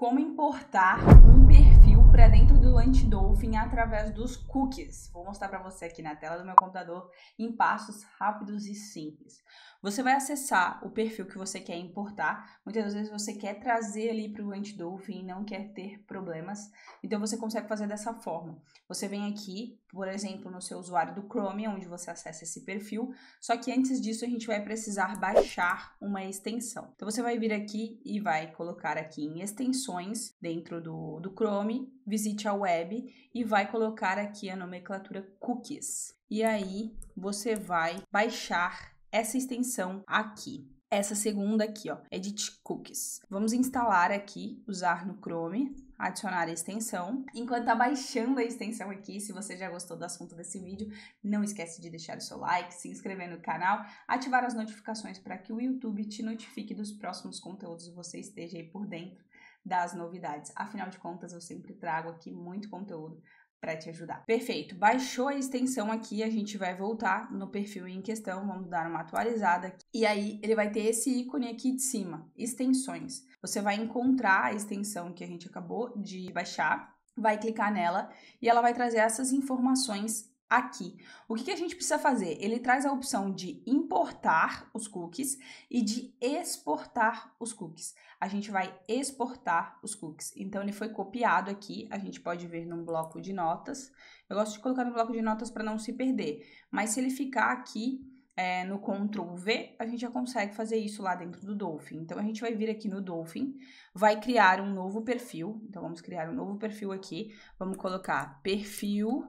como importar um perfil para dentro do Anti-Dolphin através dos cookies. Vou mostrar para você aqui na tela do meu computador em passos rápidos e simples. Você vai acessar o perfil que você quer importar. Muitas vezes você quer trazer ali para o Anti-Dolphin e não quer ter problemas. Então você consegue fazer dessa forma. Você vem aqui, por exemplo, no seu usuário do Chrome, onde você acessa esse perfil. Só que antes disso a gente vai precisar baixar uma extensão. Então você vai vir aqui e vai colocar aqui em extensões dentro do Chrome, visite a web e vai colocar aqui a nomenclatura cookies. E aí você vai baixar essa extensão aqui. Essa segunda aqui, ó, Edit Cookies. Vamos instalar aqui, usar no Chrome, adicionar a extensão. Enquanto tá baixando a extensão aqui, se você já gostou do assunto desse vídeo, não esquece de deixar o seu like, se inscrever no canal, ativar as notificações para que o YouTube te notifique dos próximos conteúdos e você esteja aí por dentro das novidades. Afinal de contas, eu sempre trago aqui muito conteúdo para te ajudar. Perfeito, baixou a extensão aqui, a gente vai voltar no perfil em questão, vamos dar uma atualizada aqui. E aí ele vai ter esse ícone aqui de cima, extensões. Você vai encontrar a extensão que a gente acabou de baixar, vai clicar nela e ela vai trazer essas informações aqui. O que a gente precisa fazer? Ele traz a opção de importar os cookies e de exportar os cookies. A gente vai exportar os cookies. Então, ele foi copiado aqui, a gente pode ver num bloco de notas. Eu gosto de colocar no bloco de notas para não se perder, mas se ele ficar aqui no Ctrl V, a gente já consegue fazer isso lá dentro do Dolphin. Então, a gente vai vir aqui no Dolphin, vai criar um novo perfil. Então, vamos criar um novo perfil aqui. Vamos colocar perfil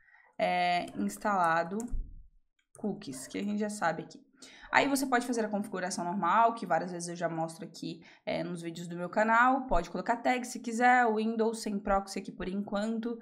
instalado cookies, que a gente já sabe aqui. Aí você pode fazer a configuração normal, que várias vezes eu já mostro aqui nos vídeos do meu canal. Pode colocar tag se quiser, Windows sem proxy aqui por enquanto.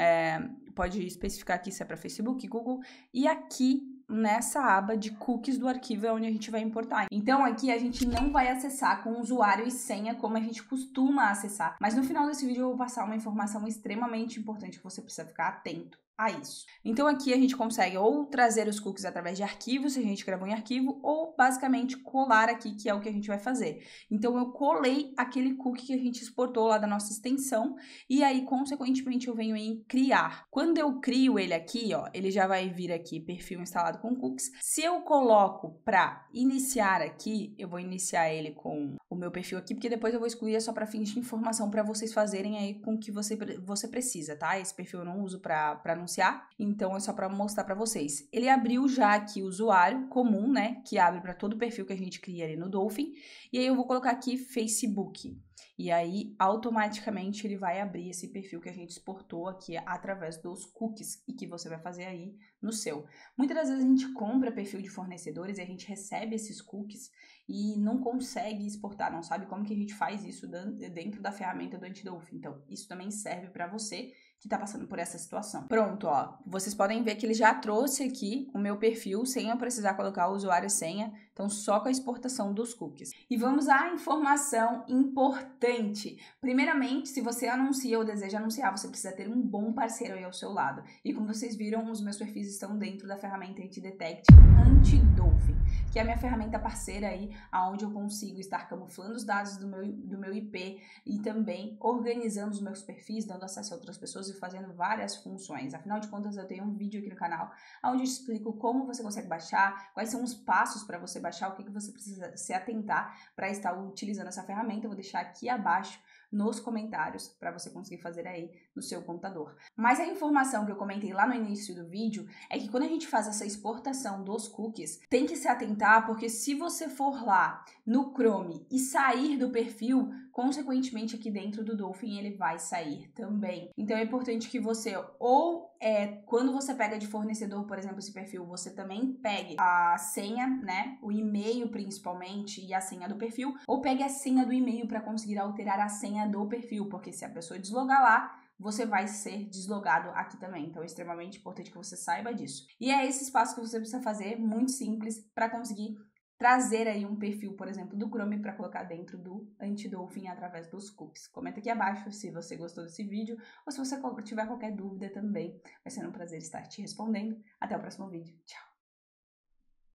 Pode especificar aqui se é para Facebook, Google. E aqui nessa aba de cookies do arquivo é onde a gente vai importar. Então aqui a gente não vai acessar com usuário e senha como a gente costuma acessar. Mas no final desse vídeo eu vou passar uma informação extremamente importante que você precisa ficar atento a isso. Então aqui a gente consegue ou trazer os cookies através de arquivos, se a gente gravou em arquivo, ou basicamente colar aqui, que é o que a gente vai fazer. Então eu colei aquele cookie que a gente exportou lá da nossa extensão e aí consequentemente eu venho em criar. Quando eu crio ele aqui, ó, ele já vai vir aqui perfil instalado com cookies. Se eu coloco para iniciar aqui, eu vou iniciar ele com o meu perfil aqui, porque depois eu vou excluir, é só para fins de informação para vocês fazerem aí com o que você precisa, tá? Esse perfil eu não uso para anunciar, então é só para mostrar para vocês. Ele abriu já aqui o usuário comum, né, que abre para todo o perfil que a gente cria ali no Dolphin, e aí eu vou colocar aqui Facebook. E aí, automaticamente, ele vai abrir esse perfil que a gente exportou aqui através dos cookies e que você vai fazer aí no seu. Muitas das vezes a gente compra perfil de fornecedores e a gente recebe esses cookies e não consegue exportar, não sabe como que a gente faz isso dentro da ferramenta do Anti-Dolphin. Então, isso também serve para você que tá passando por essa situação. Pronto, ó, vocês podem ver que ele já trouxe aqui o meu perfil sem eu precisar colocar o usuário e senha, então só com a exportação dos cookies. E vamos à informação importante. Primeiramente, se você anuncia ou deseja anunciar, você precisa ter um bom parceiro aí ao seu lado. E como vocês viram, os meus perfis estão dentro da ferramenta Anti-Detect Anti-Dolphin, que é a minha ferramenta parceira aí, onde eu consigo estar camuflando os dados do meu IP e também organizando os meus perfis, dando acesso a outras pessoas e fazendo várias funções. Afinal de contas, eu tenho um vídeo aqui no canal onde eu explico como você consegue baixar, quais são os passos para você baixar, o que você precisa se atentar para estar utilizando essa ferramenta. Eu vou deixar aqui abaixo nos comentários para você conseguir fazer aí no seu computador. Mas a informação que eu comentei lá no início do vídeo é que quando a gente faz essa exportação dos cookies, tem que se atentar, porque se você for lá no Chrome e sair do perfil, consequentemente aqui dentro do Dolphin ele vai sair também. Então é importante que você quando você pega de fornecedor, por exemplo, esse perfil, você também pegue a senha, né, o e-mail principalmente e a senha do perfil, ou pegue a senha do e-mail para conseguir alterar a senha do perfil, porque se a pessoa deslogar lá, você vai ser deslogado aqui também. Então é extremamente importante que você saiba disso. E é esse espaço que você precisa fazer, muito simples, para conseguir trazer aí um perfil, por exemplo, do Chrome para colocar dentro do Anti-Dolphin através dos cookies. Comenta aqui abaixo se você gostou desse vídeo ou se você tiver qualquer dúvida também. Vai ser um prazer estar te respondendo. Até o próximo vídeo. Tchau!